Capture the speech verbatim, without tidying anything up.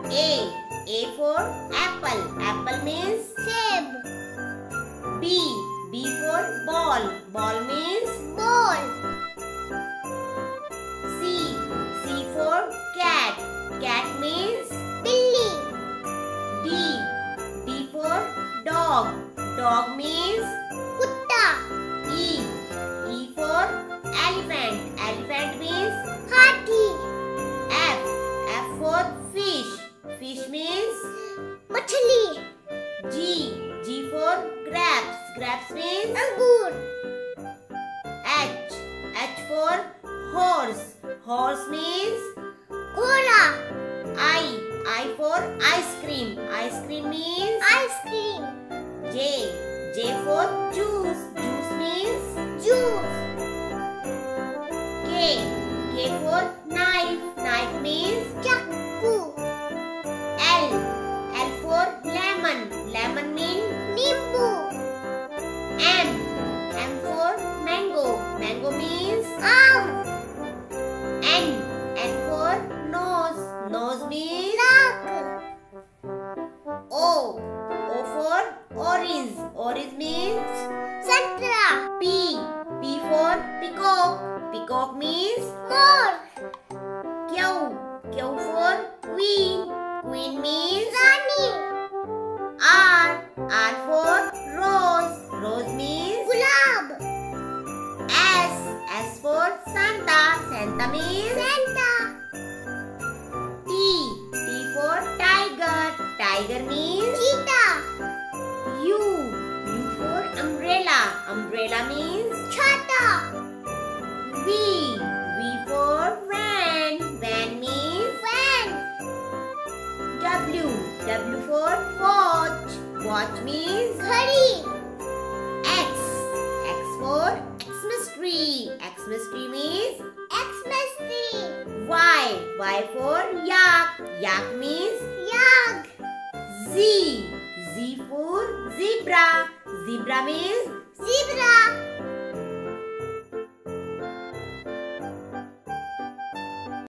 A. A for apple. Apple means Seb. B. B for ball. Ball means Ball. C. C for cat. Cat means Billy. D. D for dog. Dog means Kutta. E. E for elephant. Elephant means Hathi. F. F for fish. Fish means Machli. G. G for grapes. Grapes means Angur. H. H for horse. Horse means Ghoda. I. I for ice cream. Ice cream means Ice cream. J. J for juice. Juice means Juice. K. K for knife. Knife means Chakku. L. L for lemon. Lemon means Nimbu. M. M for mango. Mango means Aam. N. N for nose. Nose means Nak. O. O for orange. Orange means Santra. P. P for peacock. Peacock means More. Q. Q for queen. Queen means Rani. R. R for rose. Rose means Gulab. S. S for Santa. Santa means Santa. T. T for tiger. Tiger means Cheetah. U. U for umbrella. Umbrella means Chata. V. V for van. Van means Van. W. W for watch. Watch means Ghadi. X. X for Xmas tree. Xmas tree means Xmas tree. Y. Y for yak. Yak means Yag. Z. Z for zebra. Zebra means Zebra.